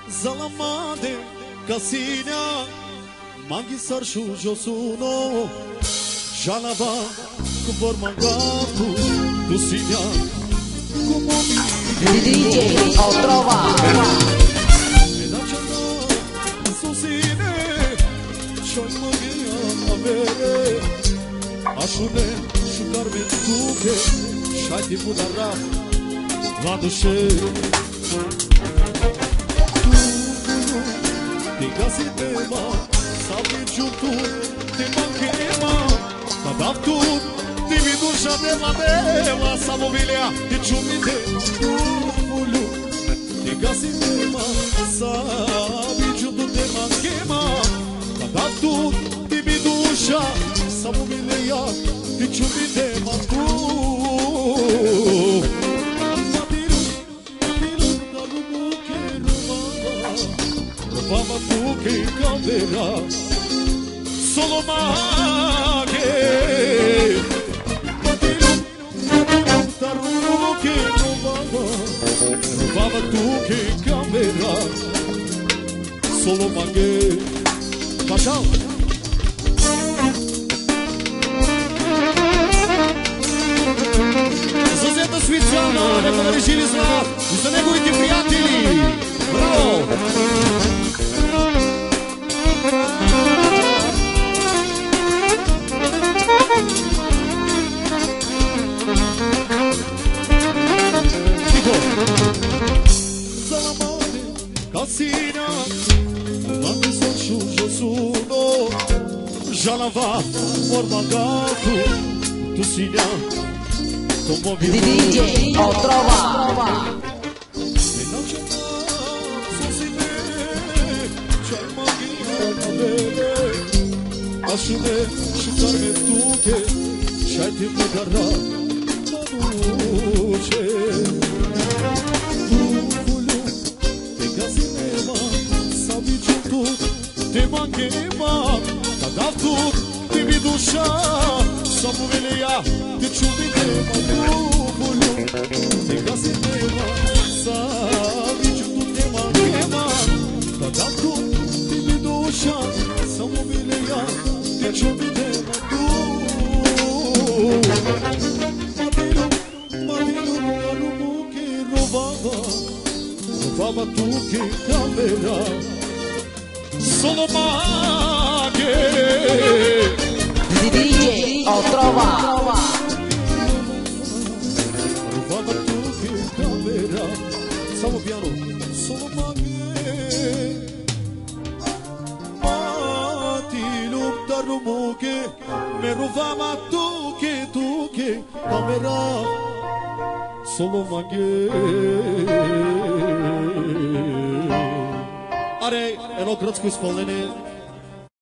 Zalamade, Casinea, Maghisar și Josuno, Jalava, cu Vormangapu, Dusinea, cu Momi, DJ Otrova. Medacea susține, și-o-i măghia avere, Așune, și Carmen Duche, și-ai tipul de rap, la dușe. Digasi tema, sabi junto, te manquema, cada tu, divido já dela dela, samovilha, e chumide, pulu. Digasi tema, sabi junto, te manquema, cada tu, divido já, samovilha, e chumide, Vama tu che camera solo maghe Taruno che non Vama tu che camera solo maghe Ciao Zuzeta Svizzano, ne решили зла и за неговите приятели. Браво! Zalamade, Casinea, Maghisar și Josuno, Jalava, Vormangapu, Dusinea, DJ Otrova. Așune și Carmen Duche, și-ai timpul de rap, mă duce. Duculu, te gazinema, sabi junto, te manchema, cada tu, te vidușa, să mă velea, te ciubidema, duculu, te gazinema, sabi junto, te manchema, cada tu, te vidușa, să mă velea, te ciubidema, Vama tu che camera solo maghe DJ Otrova. Vama tu che camera Stiamo piano solo maghe Mati luptar rumuche Meru vama tu che camera solo maghe Are eno кръцко изпълнение